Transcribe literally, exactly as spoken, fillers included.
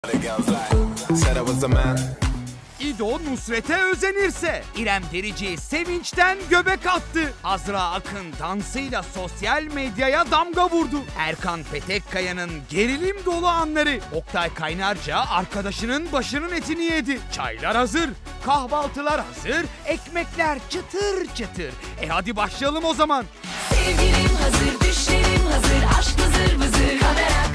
İdo Nusret'e özenirse, İrem Derici sevinçten göbek attı. Azra Akın dansıyla sosyal medyaya damga vurdu. Erkan Petekkaya'nın gerilim dolu anları. Oktay Kaynarca arkadaşının başının etini yedi. Çaylar hazır, kahvaltılar hazır, ekmekler çıtır çıtır. E hadi başlayalım o zaman. Sevgilim hazır, düşlerim hazır, aşk vızır vızır. Kamera